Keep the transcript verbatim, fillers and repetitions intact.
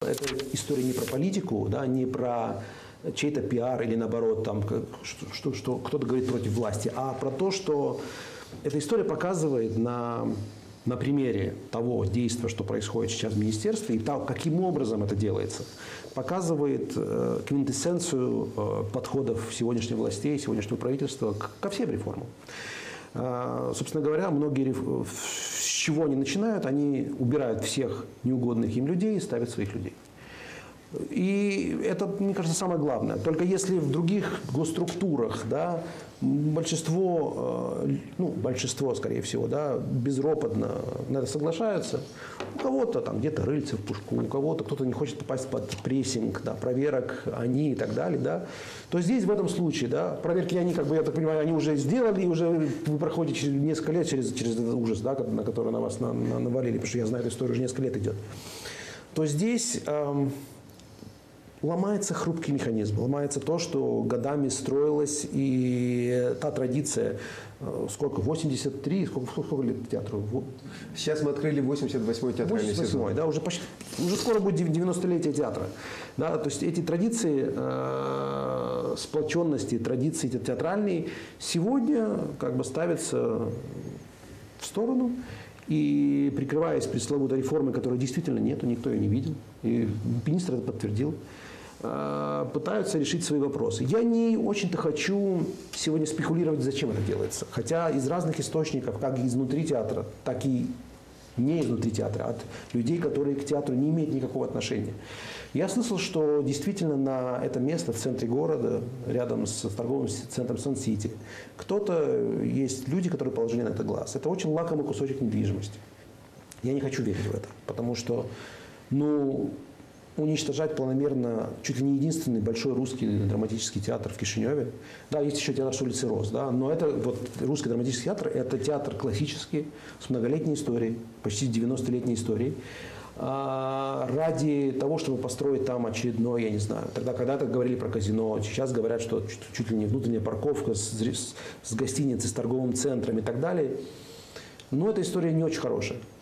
Это история не про политику, да, не про чей-то пиар или наоборот, там, что, что, что кто-то говорит против власти, а про то, что эта история показывает на, на примере того действия, что происходит сейчас в министерстве, и того, каким образом это делается, показывает э, квинтэссенцию э, подходов сегодняшних властей, сегодняшнего правительства к, ко всем реформам. Э, собственно говоря, многие реф... с чего они начинают, они убирают всех неугодных им людей и ставят своих людей. И это, мне кажется, самое главное. Только если в других госструктурах, да, большинство, ну, большинство, скорее всего, да, безропотно на это соглашаются, у кого-то там где-то рыльце в пушку, у кого-то кто-то не хочет попасть под прессинг, да, проверок, они и так далее, да, то здесь в этом случае, да, проверки они, как бы, я так понимаю, они уже сделали, и уже вы проходите через несколько лет через, через этот ужас, да, на который на вас на, на, навалили, потому что я знаю, эту историю уже несколько лет идет, то здесь... Эм, ломается хрупкий механизм, ломается то, что годами строилось, и та традиция, сколько, восемьдесят три, сколько, сколько лет театру? Сейчас мы открыли восемьдесят восьмой театральный сезон. Да, уже, почти, уже скоро будет девяностолетие театра. Да, то есть эти традиции э, сплоченности, традиции театральные сегодня как бы ставятся в сторону. И прикрываясь пресловутой реформой, которой действительно нету, никто ее не видел, и министр это подтвердил, пытаются решить свои вопросы. Я не очень-то хочу сегодня спекулировать, зачем это делается. Хотя из разных источников, как изнутри театра, так и не изнутри театра, от людей, которые к театру не имеют никакого отношения. Я слышал, что действительно на это место в центре города, рядом с торговым центром Сан-Сити, кто-то, есть люди, которые положили на это глаз. Это очень лакомый кусочек недвижимости. Я не хочу верить в это, потому что, ну, уничтожать планомерно чуть ли не единственный большой русский драматический театр в Кишиневе. Да, есть еще театр с улицы Роз, да, но это вот русский драматический театр, это театр классический, с многолетней историей, почти девяностолетней историей, а, ради того, чтобы построить там очередной, я не знаю, тогда когда-то говорили про казино, сейчас говорят, что чуть, чуть ли не внутренняя парковка с, с, с гостиницей, с торговым центром и так далее. Но эта история не очень хорошая.